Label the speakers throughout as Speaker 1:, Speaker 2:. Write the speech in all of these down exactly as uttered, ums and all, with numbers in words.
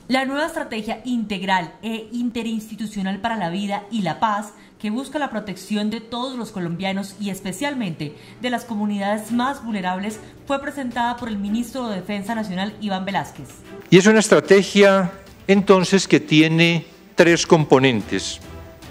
Speaker 1: La nueva estrategia integral e interinstitucional para la vida y la paz, que busca la protección de todos los colombianos y especialmente de las comunidades más vulnerables, fue presentada por el ministro de Defensa Nacional, Iván Velásquez.
Speaker 2: Y es una estrategia, entonces, que tiene tres componentes.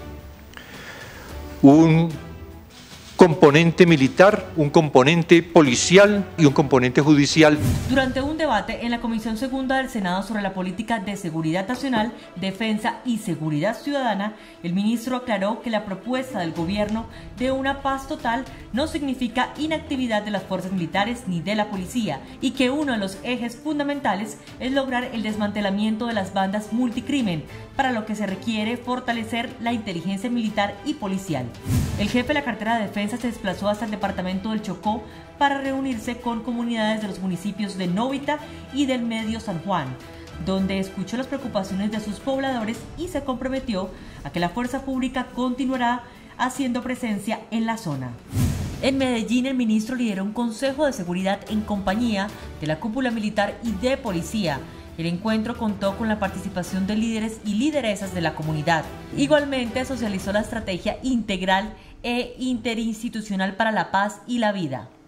Speaker 2: Un componente militar, un componente policial y un componente judicial.
Speaker 1: Durante un debate en la Comisión Segunda del Senado sobre la política de seguridad nacional, defensa y seguridad ciudadana, el ministro aclaró que la propuesta del gobierno de una paz total no significa inactividad de las fuerzas militares ni de la policía y que uno de los ejes fundamentales es lograr el desmantelamiento de las bandas multicrimen, para lo que se requiere fortalecer la inteligencia militar y policial. El jefe de la cartera de defensa se desplazó hasta el departamento del Chocó para reunirse con comunidades de los municipios de Novita y del Medio San Juan, donde escuchó las preocupaciones de sus pobladores y se comprometió a que la fuerza pública continuará haciendo presencia en la zona. En Medellín, el ministro lideró un consejo de seguridad en compañía de la cúpula militar y de policía. El encuentro contó con la participación de líderes y lideresas de la comunidad. Igualmente, socializó la estrategia integral e interinstitucional para la paz y la vida.